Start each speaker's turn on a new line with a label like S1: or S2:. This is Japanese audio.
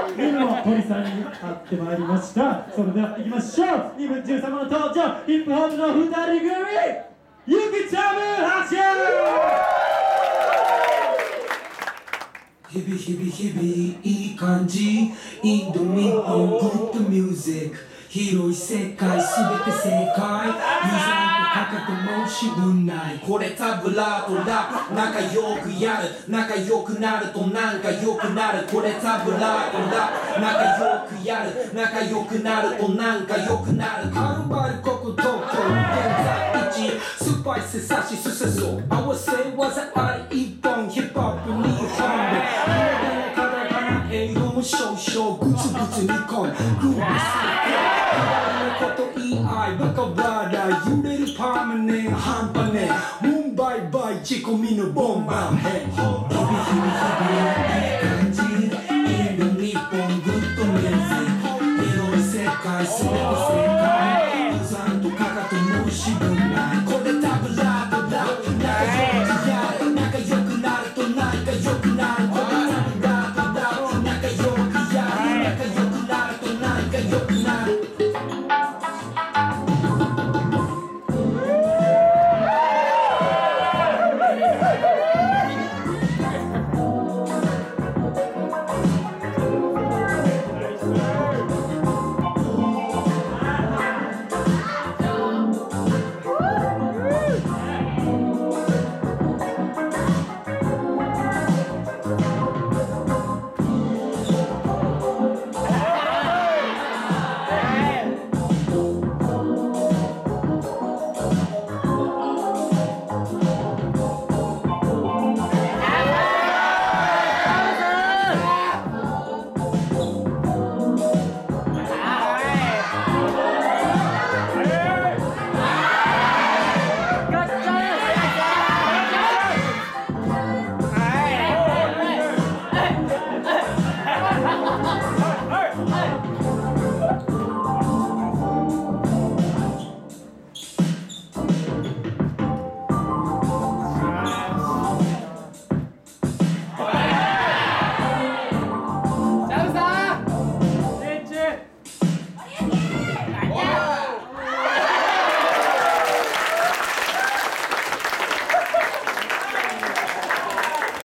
S1: 犬も鳥さんに会ってまいりました。それでは行きましょう。2分13の登場、ヒップホップの2人組、ゆきちゃむはちゃ
S2: 日々日々日々いい感じインド日本グッドミュージック広い世界すべて正解ユーザーとかけてもし分ないこれタブラーとラップ仲良くやる仲良くなるとなんか良くなるこれタブラーとラップ仲良くやる仲良くなるとなんか良くなるはるばるここ東京現在一スパイスさしすせそう合わせ技あり一本ヒップホップに本で英語も少々グツグツ煮込むグービスこと言い合いバカバーダー揺れるパーマネン半端ねえムンバイバイ仕込みのボンバーヘッ日々日々日々いい感じインド日本